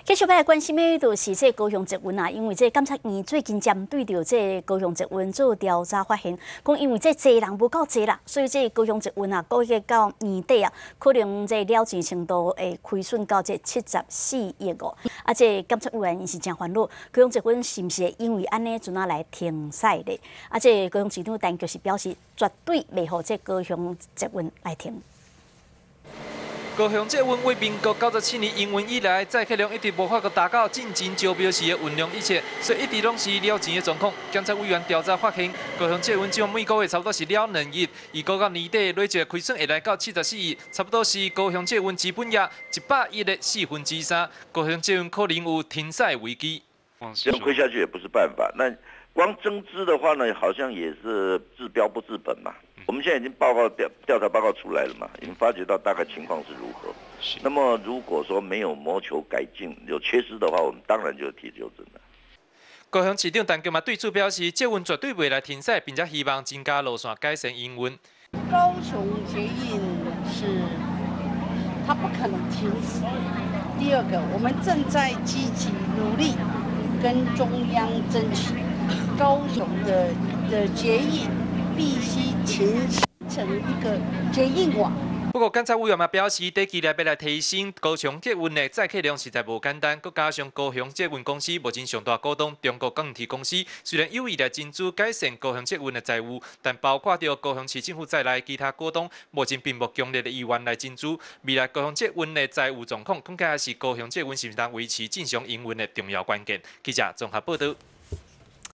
继续来关心的，就是这高雄捷运啊，因为这检察院最近针对着这高雄捷运做调查，发现讲因为这坐人无够多啦，所以这高雄捷运啊，估计到年底啊，可能这了钱程度会亏损到这74亿哦。啊，这检察委员是真烦恼，高雄捷运是毋是因为安尼阵啊来停驶咧？啊，这高雄市长但就是表示绝对袂让这高雄捷运来停。 高雄捷运为民国97年营运以来，载客量一直无法个达到进前招标时的运量一切，所以一直拢是了钱的状况。检察委员调查发现，高雄捷运只有每个月差不多是了2亿，预估到年底累计亏损会来到74亿，差不多是高雄捷运资本业100亿的3/4。高雄捷运可能有停驶危机。 这样亏下去也不是办法。那光增资的话呢，好像也是治标不治本嘛。 我们现在已经调查报告出来了嘛，已经发觉到大概情况是如何。那么如果说没有谋求改进，有缺失的话，我们当然就提纠正了。 高雄市长陈菊嘛对此表示，捷运绝对未来停驶，并且希望增加路线改善营运。 高雄捷运是它不可能停止。第二个，我们正在积极努力跟中央争取高雄的捷运。 必须形成一个捷运网。 不过，检察委员嘛表示，短期内要来提升高雄捷运的载客量实在无简单，佮加上高雄捷运公司目前上大股东中国钢铁公司，虽然有意来增资改善高雄捷运的财务，但包括到高雄市政府在内其他股东，目前并无强烈的意愿来增资。未来高雄捷运的财务状况，恐怕是高雄捷运是否能维持正常营运的重要关键。记者综合报道。